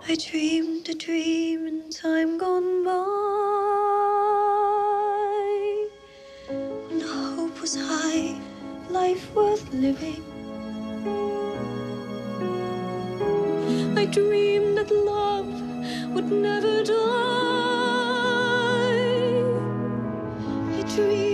I dreamed a dream in time gone by, when hope was high, life worth living. I dreamed that love would never die. I dreamed